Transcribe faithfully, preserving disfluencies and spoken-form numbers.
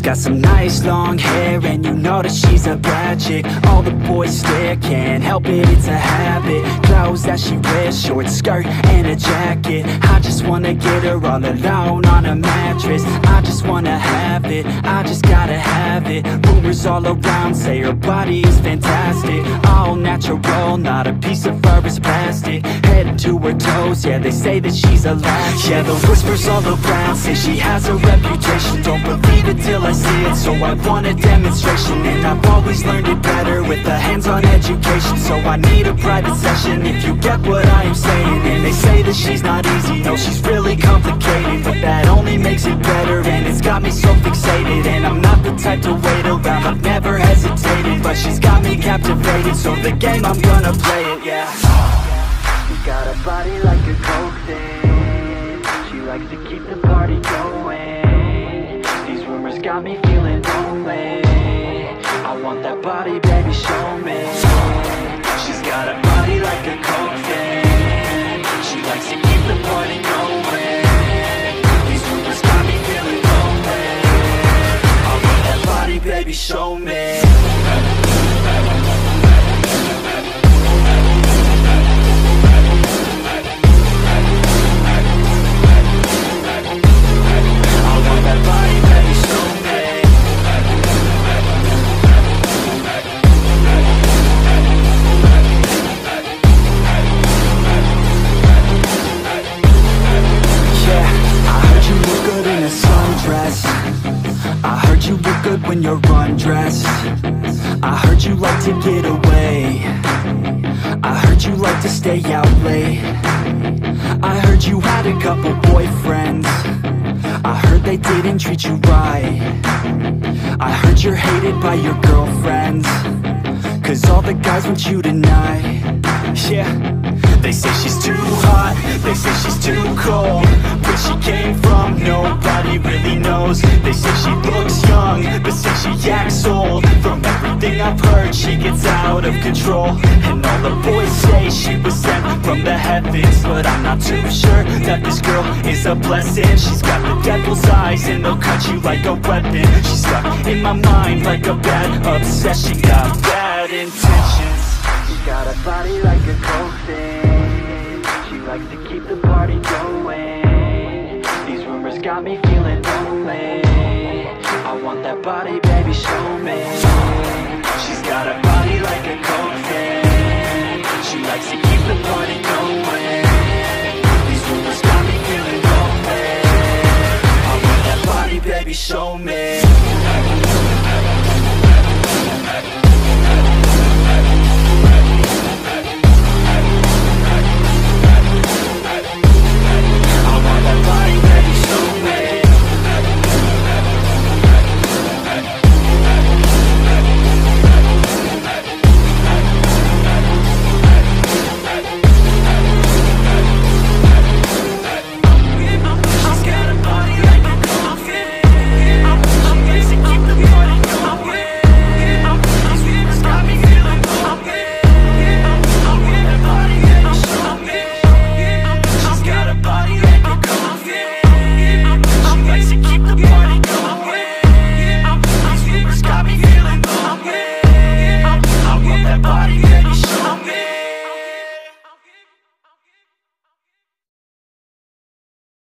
got some nice long hair, and you know that she's a bad chick. All the boys stare, can't help it, it's a habit. Clothes that she wears, short skirt and a jacket. I just wanna get her all alone on a mattress. I just wanna have it, I just gotta have it. Rumors all around say her body is fantastic. All natural, not a piece of fur is plastic. Head to her toes, yeah, they say that she's a latch. Yeah, the whispers all around say she has a reputation. Don't believe it till I see it, so I want a demonstration. And I've always learned it better with a hands-on education. So I need a private session if you get what I am saying. And they say that she's not easy, no, she's really complicated. But that only makes it better, and it's got me so fixated. And I'm not the type to wait around, I've never hesitated. But she's got me captivated, so the game, I'm gonna play it, yeah. She got a body like a coke thing. She likes to keep the party going. These rumors got me feeling lonely. I want that body, baby, show me. She's got a body like a coke thing. She likes to keep the party going. These rumors got me feeling lonely. I want that body, baby, show me. When you're undressed, I heard you like to get away. I heard you like to stay out late. I heard you had a couple boyfriends. I heard they didn't treat you right. I heard you're hated by your girlfriends, cause all the guys want you tonight. Yeah, they say she's too hot, they say she's too cold. Where she came from, nobody really knows. They say she looks young, but say she acts old. From everything I've heard, she gets out of control. And all the boys say she was sent from the heavens, but I'm not too sure that this girl is a blessing. She's got the devil's eyes and they'll cut you like a weapon. She's stuck in my mind like a bad obsession. Got bad intentions. She's got a body like a coke thing. She likes to keep the party going. These rumors got me feeling lonely. I want that body, baby, show me.